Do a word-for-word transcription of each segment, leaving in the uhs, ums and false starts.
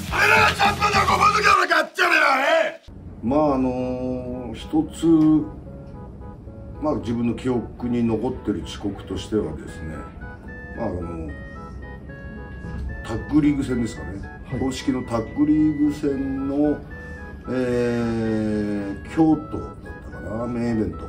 あれはちゃんとなこばずからかっちゃれやえ。まああのー、一つまあ自分の記憶に残ってる遅刻としてはですね、まああのタッグリーグ戦ですかね、はい、公式のタッグリーグ戦の、えー、京都だったかな、メインイベント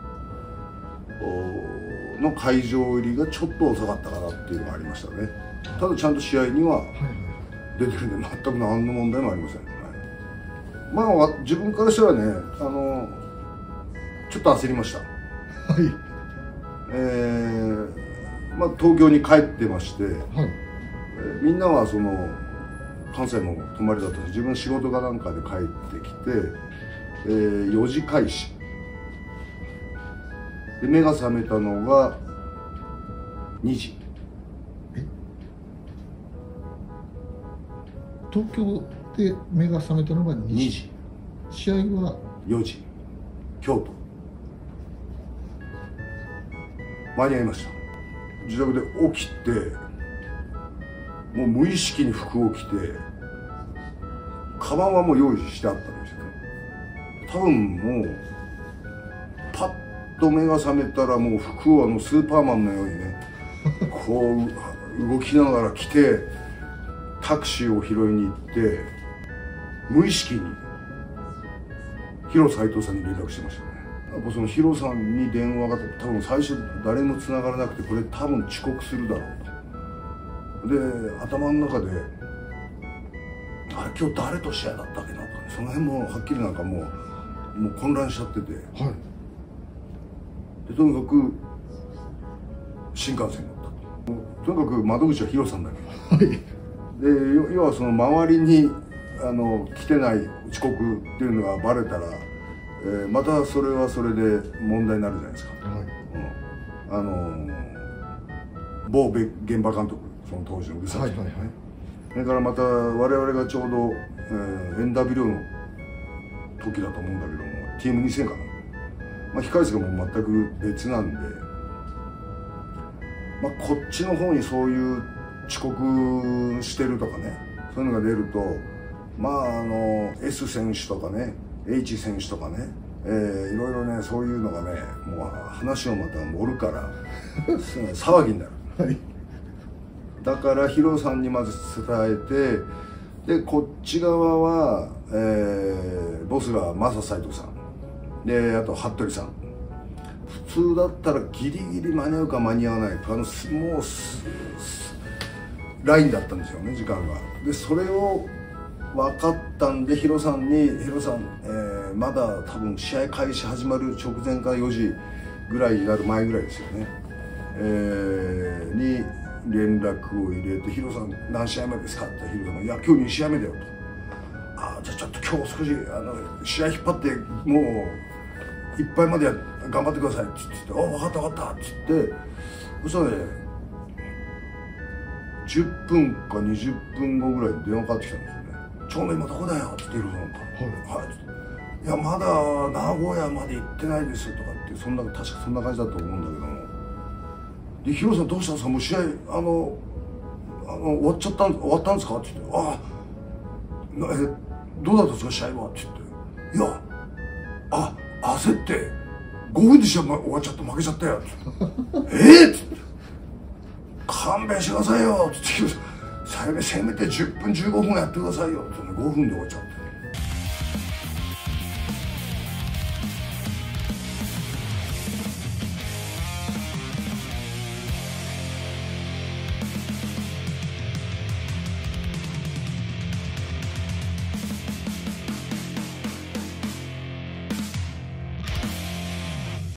の会場入りがちょっと遅かったかなっていうのがありましたね。ただちゃんと試合には出てるんで全く何の問題もありません、はい、まあ自分からしてはね、あのちょっと焦りました。はい、えー、まあ東京に帰ってまして、はい、えー、みんなはその関西の泊まりだったんです。自分仕事かなんかで帰ってきて、えー、よじ開始で目が覚めたのがにじ。 え、東京で目が覚めたのがにじ。 にじ、 試合はよじ、京都。間に合いました。自宅で起きてもう無意識に服を着て、カバンはもう用意してあったんですよね。多分もうパッと目が覚めたらもう服をあのスーパーマンのようにねこう動きながら着てタクシーを拾いに行って、無意識にヒロ斎藤さんに連絡してましたね。やっぱそのヒロさんに電話が多分最初誰も繋がらなくて、これ多分遅刻するだろうと。で頭の中であれ今日誰と試合だったっけなとか、ね、その辺もはっきりなんかもうもう混乱しちゃってて、はい、でとにかく新幹線に乗ったと。とにかく窓口はヒロさんだけ、はい、で要はその周りにあの来てない遅刻っていうのがバレたら、えー、またそれはそれで問題になるじゃないですか、はい、うん、あのー、某現場監督、その当時の宇佐美、それからまた我々がちょうど、えー、エヌダブリュー の時だと思うんだけども ティーエムにせん かな、まあ、控室がもう全く別なんで、まあ、こっちの方にそういう遅刻してるとかね、そういうのが出ると、まああの S 選手とかね H 選手とかね、えー、いろいろねそういうのがね、もう話をまた盛るから騒ぎになる、はい、だからヒロさんにまず伝えて、でこっち側は、えー、ボスが正斎藤さんで、あと服部さん、普通だったらギリギリ間に合うか間に合わないか、あのもうラインだったんですよね、時間が。でそれを分かったんでヒロさんに「ヒロさん、えー、まだ多分試合開始始まる直前かよじぐらいになる前ぐらいですよね、えー、に連絡を入れて「ヒロさん何試合目ですか?」ってヒロさんが「いや今日に試合目だよ」と「ああじゃあちょっと今日少しあの試合引っ張ってもういっぱいまで頑張ってください」って言って「あ分かった分かった」って言って、そしたらねじゅっぷんかにじゅっぷんごぐらいに電話かかってきたんですよね。ちょうど今どこだよって言ってヒロさんが「はい」はい「いやまだ名古屋まで行ってないです」とかって、そんな確かそんな感じだと思うんだけども、でヒロさんどうしたんですか、もう試合あのあの終わっちゃった終わったんですかって言って「ああえどうだったんですか試合は」って言って「いやあ焦ってごふんで試合終わっちゃって負けちゃったよ」って「えっ!」って「勘弁してくださいよ」って言って「せめてじゅっぷんじゅうごふんやってくださいよ」って、ね、ごふんで終わっちゃって。